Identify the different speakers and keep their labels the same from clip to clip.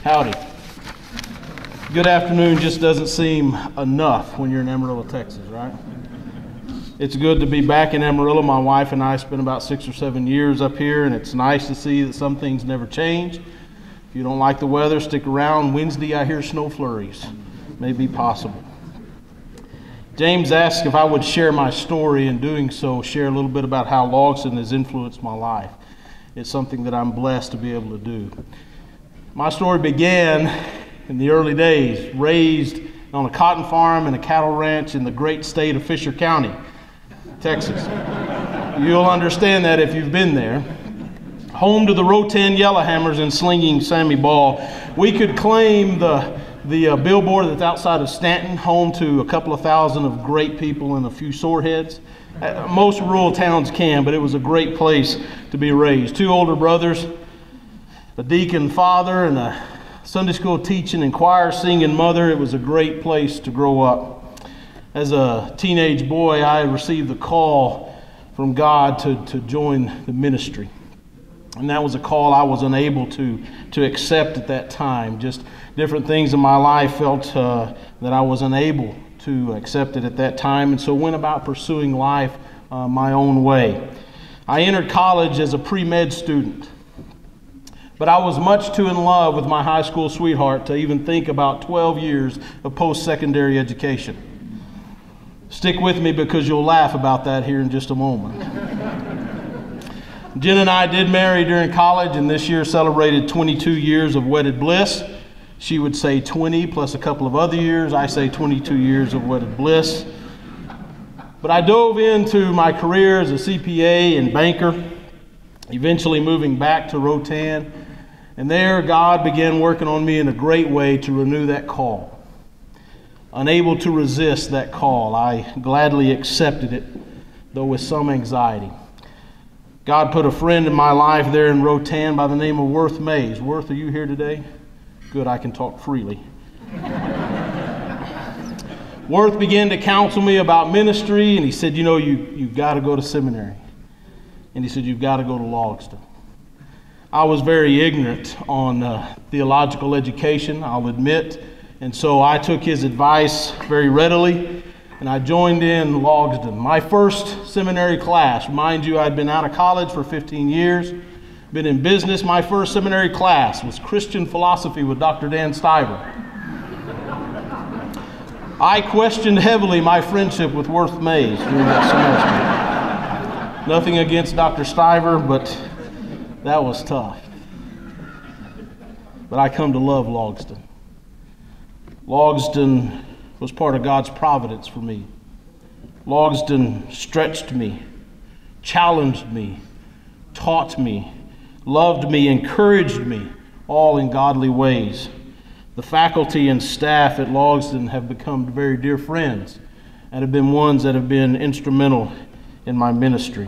Speaker 1: Howdy. Good afternoon just doesn't seem enough when you're in Amarillo, Texas, right? It's good to be back in Amarillo. My wife and I spent about 6 or 7 years up here, and it's nice to see that some things never change. If you don't like the weather, stick around. Wednesday, I hear snow flurries. May be possible. James asked if I would share my story, and doing so, share a little bit about how Logsdon has influenced my life. It's something that I'm blessed to be able to do. My story began in the early days, raised on a cotton farm and a cattle ranch in the great state of Fisher County, Texas. You'll understand that if you've been there. Home to the Rotan Yellowhammers and slinging Sammy Ball. We could claim the billboard that's outside of Stanton, home to a couple of thousand of great people and a few soreheads. Most rural towns can, but it was a great place to be raised. 2 older brothers, a deacon father, and a Sunday school teaching and choir singing mother. It was a great place to grow up. As a teenage boy, I received the call from God to join the ministry. And that was a call I was unable to accept at that time. Just different things in my life felt that I was unable to accept it at that time, and so went about pursuing life my own way. I entered college as a pre-med student, but I was much too in love with my high school sweetheart to even think about 12 years of post-secondary education. Stick with me because you'll laugh about that here in just a moment. Jen and I did marry during college, and this year celebrated 22 years of wedded bliss. She would say 20 plus a couple of other years. I say 22 years of wedded bliss. But I dove into my career as a CPA and banker, eventually moving back to Rotan. And there God began working on me in a great way to renew that call. Unable to resist that call, I gladly accepted it, though with some anxiety. God put a friend in my life there in Rotan by the name of Worth Mays. Worth, are you here today? Good, I can talk freely. Worth began to counsel me about ministry, and he said, you know, you've got to go to seminary. And he said, you've got to go to Logsdon. I was very ignorant on theological education, I'll admit, and so I took his advice very readily, and I joined in Logsdon. My first seminary class, mind you, I'd been out of college for 15 years, been in business. My first seminary class was Christian philosophy with Dr. Dan Stiver. I questioned heavily my friendship with Worth Mays during that semester. Nothing against Dr. Stiver, but that was tough. But I come to love Logsdon. Logsdon was part of God's providence for me. Logsdon stretched me, challenged me, taught me, loved me, encouraged me, all in godly ways. The faculty and staff at Logsdon have become very dear friends and have been ones that have been instrumental in my ministry.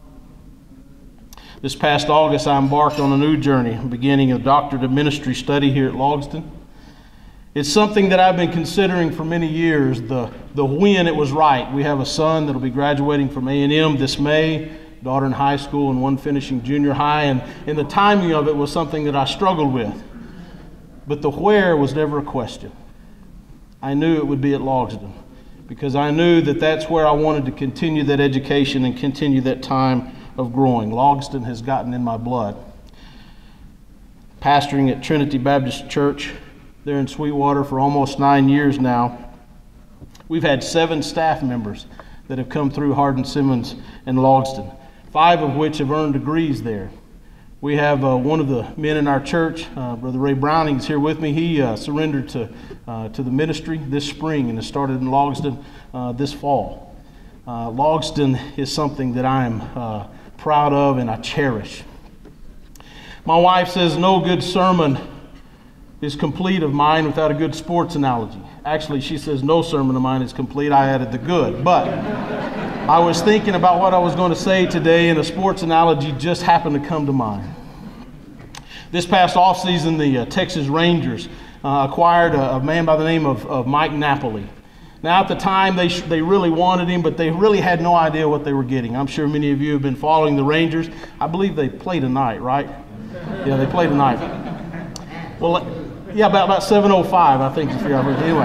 Speaker 1: This past August, I embarked on a new journey, beginning a doctorate of ministry study here at Logsdon. It's something that I've been considering for many years, the when it was right. We have a son that will be graduating from A&M this May, daughter in high school and one finishing junior high, and the timing of it was something that I struggled with. But the where was never a question. I knew it would be at Logsdon because I knew that that's where I wanted to continue that education and continue that time of growing. Logsdon has gotten in my blood. Pastoring at Trinity Baptist Church there in Sweetwater for almost 9 years now, we've had 7 staff members that have come through Hardin-Simmons and Logsdon, 5 of which have earned degrees there. We have one of the men in our church, Brother Ray Browning, is here with me. He surrendered to the ministry this spring and has started in Logsdon this fall. Logsdon is something that I am proud of and I cherish. My wife says no good sermon is complete of mine without a good sports analogy. Actually, she says no sermon of mine is complete. I added the good. But I was thinking about what I was going to say today, and a sports analogy just happened to come to mind. This past offseason, the Texas Rangers acquired a man by the name of Mike Napoli. Now, at the time, they really wanted him, but they really had no idea what they were getting. I'm sure many of you have been following the Rangers. I believe they play tonight, right? Yeah, they play tonight. Well, Yeah, about 7:05, I think. Anyway,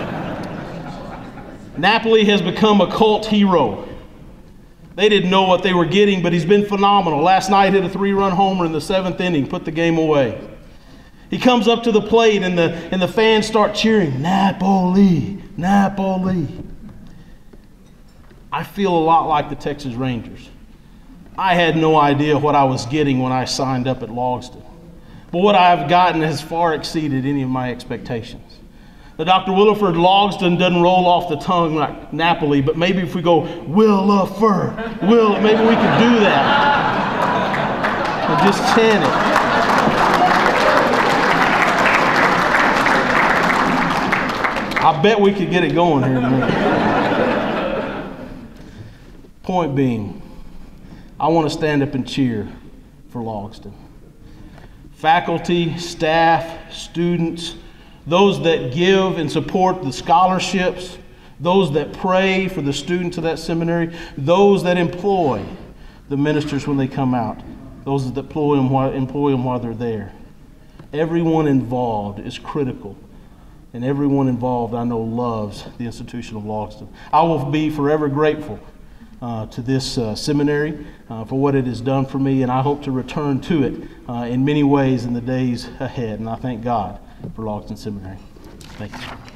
Speaker 1: Napoli has become a cult hero. They didn't know what they were getting, but he's been phenomenal. Last night hit a 3-run homer in the 7th inning, put the game away. He comes up to the plate, and the fans start cheering, Napoli, Napoli. I feel a lot like the Texas Rangers. I had no idea what I was getting when I signed up at Logsdon. But what I've gotten has far exceeded any of my expectations. Now, Dr. Williford, Logsdon doesn't roll off the tongue like Napoli, but maybe if we go, Will-a-fur, maybe we could do that. And just chant it. I bet we could get it going here in a minute. Point being, I want to stand up and cheer for Logsdon. Faculty, staff, students, those that give and support the scholarships, those that pray for the students of that seminary, those that employ the ministers when they come out, those that employ them while they're there. Everyone involved is critical, and everyone involved I know loves the institution of Logsdon. I will be forever grateful to this seminary for what it has done for me, and I hope to return to it in many ways in the days ahead. And I thank God for Logsdon Seminary. Thank you.